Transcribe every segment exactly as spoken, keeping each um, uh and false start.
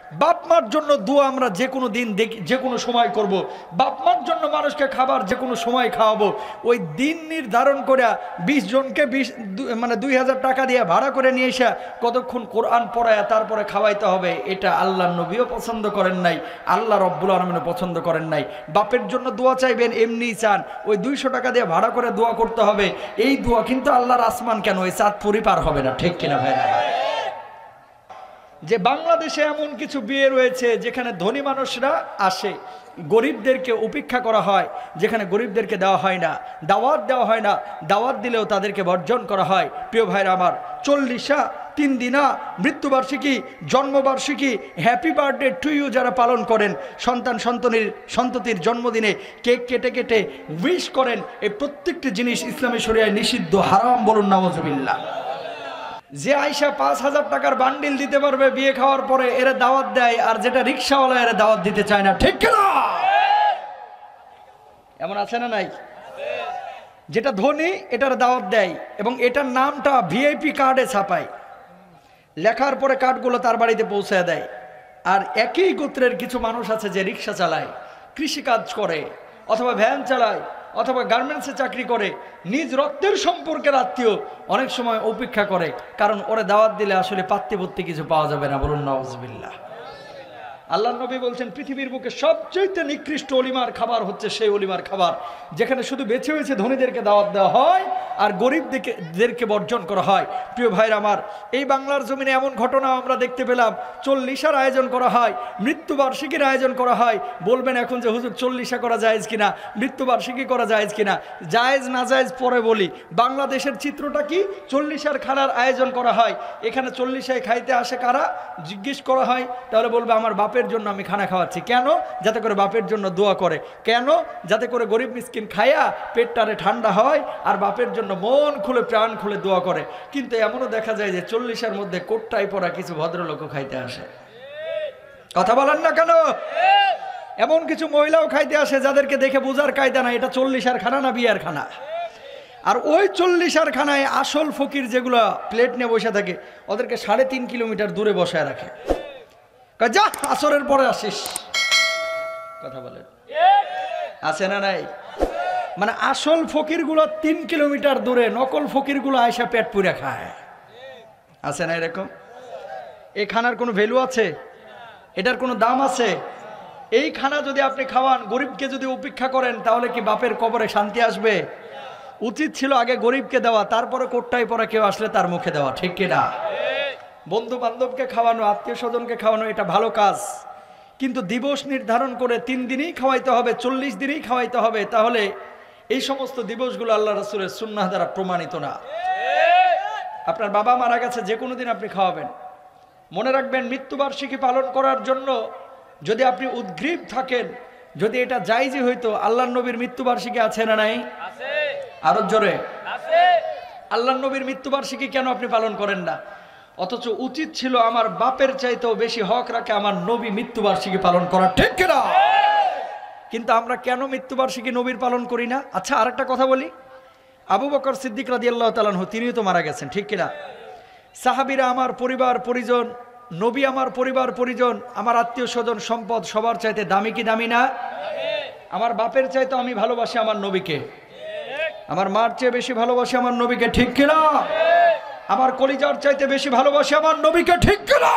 বাপ মার জন্য দোয়া আমরা যে কোনো দিন দেখি, যে কোনো সময় করব। বাপ মার জন্য মানুষকে খাবার যে কোনো সময় খাওয়াবো। ওই দিন নির্ধারণ করে বিশ জনকে বিশ মানে দুই হাজার টাকা দিয়ে ভাড়া করে নিয়ে এসে কতক্ষণ কোরআন পড়ায় তারপরে খাওয়াইতে হবে, এটা আল্লাহ নবীও পছন্দ করেন নাই, আল্লাহ রব্বুল আলামিনও পছন্দ করেন নাই। বাপের জন্য দোয়া চাইবেন এমনিই চান, ওই দুইশো টাকা দিয়ে ভাড়া করে দোয়া করতে হবে, এই দোয়া কিন্তু আল্লাহর আসমান কেন ওই চাঁদপুরি পার হবে না, ঠিক কিনা ভাই? যে বাংলাদেশে এমন কিছু বিয়ে রয়েছে যেখানে ধনী মানুষরা আসে, গরিবদেরকে উপেক্ষা করা হয়, যেখানে গরিবদেরকে দেওয়া হয় না, দাওয়াত দেওয়া হয় না, দাওয়াত দিলেও তাদেরকে বর্জন করা হয়। প্রিয় ভাইরা আমার, চল্লিশা তিন দিনা মৃত্যুবার্ষিকী, জন্মবার্ষিকী, হ্যাপি বার্থডে টু ইউ যারা পালন করেন, সন্তান সন্ততির সন্ততির জন্মদিনে কেক কেটে কেটে উইশ করেন, এই প্রত্যেকটি জিনিস ইসলামী শরিয়ায় নিষিদ্ধ, হারাম, বলুন নাউজুবিল্লাহ। যে আয়সা পাঁচ হাজার টাকার বান্ডিল দিতে পারবে বিয়ে খাওয়ার পরে, এরা দাওয়াত দেয়, আর যেটা রিক্সাওয়ালা এরা দাওয়াত দিতে চায় না, ঠিক না? এমন আছে না নাই? যেটা ধনী এটার দাওয়াত দেয় এবং এটার নামটা ভিআইপি কার্ডে ছাপায়, লেখার পরে কার্ডগুলো তার বাড়িতে পৌঁছে দেয়। আর একই গোত্রের কিছু মানুষ আছে যে রিক্সা চালায়, কৃষিকাজ করে, অথবা ভ্যান চালায়, অথবা গার্মেন্টসে চাকরি করে, নিজ রক্তের সম্পর্কের আত্মীয় অনেক সময় উপেক্ষা করে, কারণ ওরে দাওয়াত দিলে আসলে পাত্তিপত্তি কিছু পাওয়া যাবে না, বলুন নাউজুবিল্লাহ। আল্লাহ নবী বলছেন পৃথিবীর বুকে সবচেয়ে নিকৃষ্ট অলিমার খাবার হচ্ছে সেই অলিমার খাবার যেখানে শুধু বেছে বেছে ধনীদেরকে দাওয়াত দেওয়া হয় আর গরিবদেরকে বর্জন করা হয়। প্রিয় ভাইরা আমার, এই বাংলার জমিনে এমন ঘটনা আমরা দেখতে পেলাম, চল্লিশার আয়োজন করা হয়, মৃত্যুবার্ষিকীর আয়োজন করা হয়। বলবেন এখন যে হুজুর চল্লিশা করা জায়েজ কিনা, মৃত্যুবার্ষিকী করা জায়েজ কিনা? জায়েজ না জায়েজ পরে বলি। বাংলাদেশের চিত্রটা কি? চল্লিশার খানার আয়োজন করা হয়, এখানে চল্লিশায় খাইতে আসে কারা? জিজ্ঞেস করা হয়, তাহলে বলবে আমার বাপের জন্য আমি খানা খাওয়াচ্ছি। কেন? যাতে করে বাপের জন্য দোয়া করে। কেন? যাতে করে গরিব মিসকিন খাইয়া পেটটারে ঠান্ডা হয় আর বাপের জন্য মন খুলে প্রাণ খুলে দোয়া করে। কিন্তু এমনও দেখা যায় যে চল্লিশের মধ্যে কোটটাই পরা কিছু ভদ্রলোকও খাইতে আসে। কথা বলেন না কেন? এমন কিছু মহিলাও খাইতে আসে যাদেরকে দেখে বোঝার কায়দা না এটা চল্লিশের খানা না বিয়ার খানা। আর ওই চল্লিশের খানায় আসল ফকির যেগুলো প্লেট নিয়ে বসে থাকে, ওদেরকে সাড়ে তিন কিলোমিটার দূরে বসায় রাখে, যা আসরের পরে আসিস। কথা বলেন, আছে না নাই? মানে আসল ফকির গুলো তিন কিলোমিটার দূরে, নকল ফকির গুলো আয়সা পেট পুরে খায়। আছে না এরকম? এই খানার কোনো ভ্যালু আছে? এটার কোনো দাম আছে? এই খানা যদি আপনি খাওয়ান, গরিবকে যদি উপেক্ষা করেন, তাহলে কি বাপের কবরে শান্তি আসবে? উচিত ছিল আগে গরিবকে দেওয়া, তারপরে কোটটাই পরে কেউ আসলে তার মুখে দেওয়া, ঠিক কিনা? বন্ধু বান্ধবকে খাওয়ানো, আত্মীয় স্বজনকে খাওয়ানো এটা ভালো কাজ, কিন্তু দিবস নির্ধারণ করে তিন দিনই খাওয়াইতে হবে, চল্লিশ দিনই খাওয়াইতে হবে, তাহলে এই সমস্ত দিবসগুলো আল্লাহ রাসূলের সুন্নাহ দ্বারা প্রমাণিত না। আপনার বাবা মারা গেছে, যে কোনো দিন আপনি খাওয়াবেন। মনে রাখবেন, মৃত্যুবার্ষিকী পালন করার জন্য যদি আপনি উদ্গ্রীব থাকেন, যদি এটা জায়েজই হইতো, আল্লাহর নবীর মৃত্যুবার্ষিকী আছে না নাই? আরো জোরে, আল্লাহর নবীর মৃত্যুবার্ষিকী কেন আপনি পালন করেন না? অথচ উচিত ছিল আমার বাপের চাইতেও বেশি হক রাখে আমার নবী মৃত্যুবার্ষিকী পালন করা, ঠিক কিনা? কিন্তু আমরা কেন মৃত্যুবার্ষিকী নবীর পালন করি না? আচ্ছা, আরেকটা কথা বলি, আবু বকর সিদ্দিক রাদিয়াল্লাহু তাআলা আনহু তিনিও তো মারা গেছেন, ঠিক কিনা? সাহাবীরা আমার পরিবার পরিজন, নবী আমার পরিবার পরিজন, আমার আত্মীয় স্বজন সম্পদ সবার চাইতে দামি কি দামি না? আমার বাপের চাইতে আমি ভালোবাসি আমার নবীকে, আমার মার চেয়ে বেশি ভালোবাসি আমার নবীকে, ঠিক কিনা? আমার কলিজার চাইতে বেশি ভালোবাসি আমার নবীকে, ঠিক কিনা?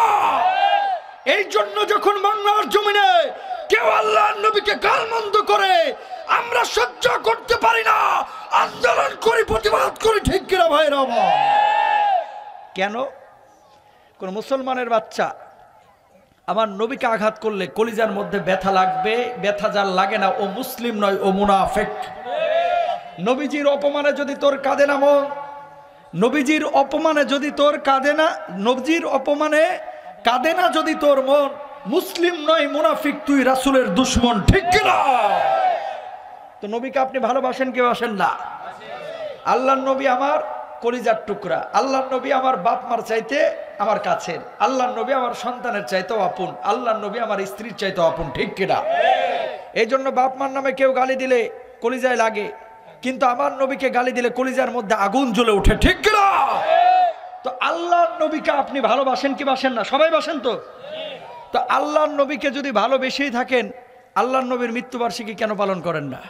এই জন্য যখন বাংলার জমিনে কেউ আল্লাহর নবীকে গালমন্দ করে, আমরা সহ্য করতে পারি না, আন্দোলন করি, প্রতিবাদ করি, ঠিক কিনা ভাইরা? কেন? কোন মুসলমানের বাচ্চা আমার নবীকে আঘাত করলে কলিজার মধ্যে ব্যথা লাগবে, ব্যথা যার লাগে না ও মুসলিম নয়, ও মুনাফিক। নবীজির অপমানে যদি তোর কাঁদে না মন, নবীজির অপমানে যদি তোর কাঁদে না, নবীজির অপমানে কাঁদে না যদি তোর মন, মুসলিম নয়, মুনাফিক, তুই রাসূলের দুশমন, ঠিক কিনা? তো নবীকে আপনি ভালোবাসেন কি বাসেন না? আল্লাহর নবী আমার কলিজার টুকরা, আল্লাহর নবী আমার বাপ মার চাইতে আমার কাছের, আল্লাহর নবী আমার সন্তানের চাইতেও আপন, আল্লাহর নবী আমার স্ত্রীর চাইতেও আপন, ঠিক কিনা? এই জন্য বাপ মার নামে কেউ গালি দিলে কলিজায় লাগে, কিন্তু আমার নবীকে গালি দিলে কলিজার মধ্যে আগুন জ্বলে ওঠে, ঠিক কিনা? তো আল্লাহর নবীকে আপনি ভালোবাসেন কি বাসেন না? সবাই বাসেন তো? তো আল্লাহর নবীকে যদি ভালোবেসেই থাকেন, আল্লাহর নবীর মৃত্যুবার্ষিকী কেন পালন করেন না?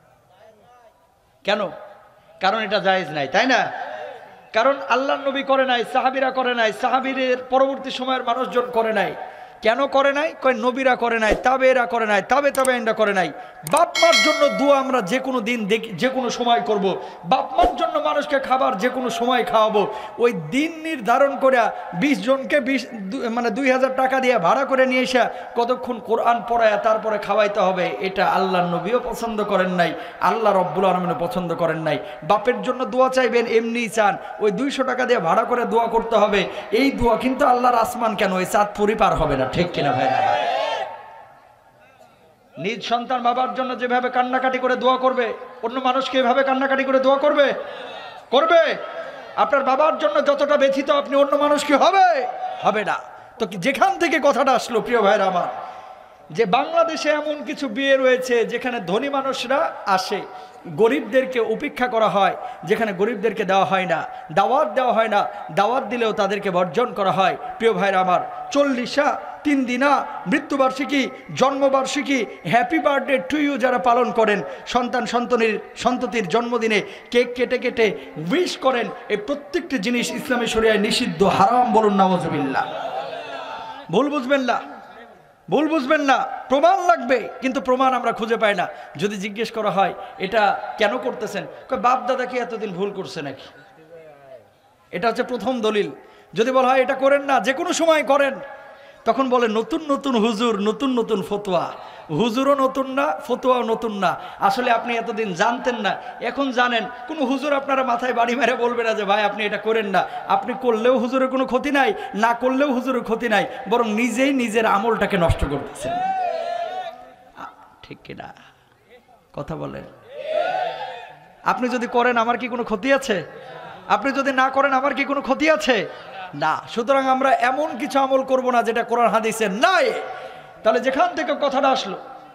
কেন? কারণ এটা জায়েজ নাই, তাই না? কারণ আল্লাহর নবী করে নাই, সাহাবীরা করে নাই, সাহাবীদের পরবর্তী সময়ের মানুষজন করে নাই। কেন করে নাই? কয় নবীরা করে নাই, তাবেরা করে নাই, তাবে তাবেইনরা করে নাই। বাপ মার জন্য দোয়া আমরা যে কোনো দিন দেখি, যে কোনো সময় করব। বাপ মার জন্য মানুষকে খাবার যে কোনো সময় খাওয়াবো। ওই দিন নির্ধারণ করে বিশ জনকে বিশ মানে দুই হাজার টাকা দিয়ে ভাড়া করে নিয়ে এসে কতক্ষণ কোরআন পড়ায় তারপরে খাওয়াইতে হবে, এটা আল্লাহর নবীও পছন্দ করেন নাই, আল্লাহ রব্বুল আলামিনও পছন্দ করেন নাই। বাপের জন্য দোয়া চাইবেন এমনিই চান, ওই দুইশো টাকা দিয়ে ভাড়া করে দোয়া করতে হবে, এই দোয়া কিন্তু আল্লাহর আসমান কেন ওই চাঁদ পরিপার হবে না, ঠিক কিনা ভাই? নিজ সন্তান বাবার জন্য যেভাবে কান্নাকাটি করে দোয়া করবে, অন্য মানুষকে এভাবে কান্নাকাটি করে দোয়া করবে করবে আপনার বাবার জন্য যতটা ব্যথিত আপনি অন্য মানুষ কি হবে? হবে না। তো যেখান থেকে কথাটা আসলো প্রিয় ভাইরা আমার, যে বাংলাদেশে এমন কিছু বিয়ে রয়েছে যেখানে ধনী মানুষরা আসে, গরিবদেরকে উপেক্ষা করা হয়, যেখানে গরিবদেরকে দেওয়া হয় না, দাওয়াত দেওয়া হয় না, দাওয়াত দিলেও তাদেরকে বর্জন করা হয়। প্রিয় ভাইরা আমার, চল্লিশা তিন দিনা মৃত্যুবার্ষিকী, জন্মবার্ষিকী, হ্যাপি বার্থডে টু ইউ যারা পালন করেন, সন্তান সন্ততির সন্ততির জন্মদিনে কেক কেটে কেটে উইশ করেন, এই প্রত্যেকটি জিনিস ইসলামী শরিয়ায় নিষিদ্ধ, হারাম। বলুন নাউজুবিল্লাহ। ভুল বুঝবেন না, ভুল বুঝবেন না, প্রমাণ লাগবে, কিন্তু প্রমাণ আমরা খুঁজে পাই না। যদি জিজ্ঞেস করা হয় এটা কেন করতেছেন, কয় বাপ দাদা কি এতদিন ভুল করছে নাকি? এটা হচ্ছে প্রথম দলিল। যদি বলা হয় এটা করেন না, যে কোনো সময় করেন, তখন বলে নতুন নতুন হুজুর, নতুন নতুন ফতোয়া। হুজুরও নতুন না, ফতোয়াও নতুন না। আসলে আপনি এতদিন জানতেন না, এখন জানেন। কোনো হুজুর আপনারা মাথায় বাড়ি মেরে বলবে না যে ভাই আপনি এটা করেন না। আপনি করলেও হুজুরের কোনো ক্ষতি নাই, না করলেও হুজুরের ক্ষতি নাই, বরং নিজেই নিজের আমলটাকে নষ্ট করতেছেন, ঠিক কিনা? কথা বলেন। আপনি যদি করেন আমার কি কোনো ক্ষতি আছে? আপনি যদি না করেন আমার কি কোনো ক্ষতি আছে? না। সুতরাং আমরা এমন কিছু আমল করব না যেটা কোরআন হাদিসে নাই। তাহলে যেখান থেকে কথাটা আসলো,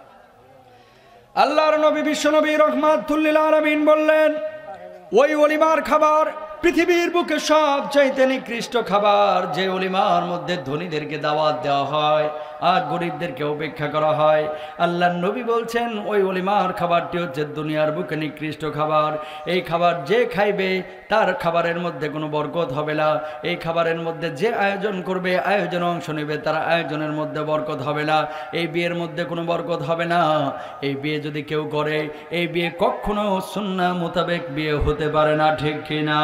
আল্লাহর নবী বিশ্বনবী রাহমাতুল লিল আলামিন বললেন, ওই ওলিমার খাবার পৃথিবীর বুকে সবচাইতে নিকৃষ্ট খাবার, যে ওলিমার মধ্যে ধনীদেরকে দাওয়াত দেওয়া হয় আর গরিবদেরকে উপেক্ষা করা হয়। আল্লাহর নবী বলছেন ওই ওলিমার খাবারটি হচ্ছে দুনিয়ার বুকে নিকৃষ্ট খাবার। এই খাবার যে খাইবে তার খাবারের মধ্যে কোনো বরকত হবে না। এই খাবারের মধ্যে যে আয়োজন করবে, আয়োজনে অংশ নেবে, তার আয়োজনের মধ্যে বরকত হবে না। এই বিয়ের মধ্যে কোনো বরকত হবে না। এই বিয়ে যদি কেউ করে, এই বিয়ে কখনো সুন্নাহ মোতাবেক বিয়ে হতে পারে না, ঠিক কিনা?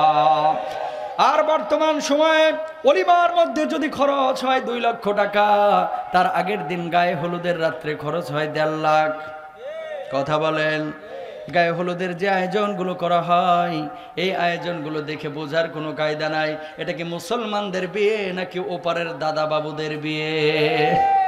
আর বর্তমান সময়ে ওলিমার মধ্যে যদি খরচ হয় দুই লক্ষ টাকা, তার আগের দিন গায়ে হলুদের রাত্রে খরচ হয় দেড় লাখ। কথা বলেন। গায়ে হলুদের যে আয়োজনগুলো করা হয়, এই আয়োজনগুলো দেখে বোঝার কোনো কায়দা নাই। এটা কি মুসলমানদের বিয়ে নাকি ওপারের দাদা বাবুদের বিয়ে?